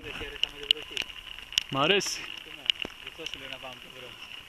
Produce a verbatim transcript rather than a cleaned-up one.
Δεν χαίρεσαι με την βροχή. Μ' αρέσει. Γι' αυτό σου λέει να πάμε το βράδυ.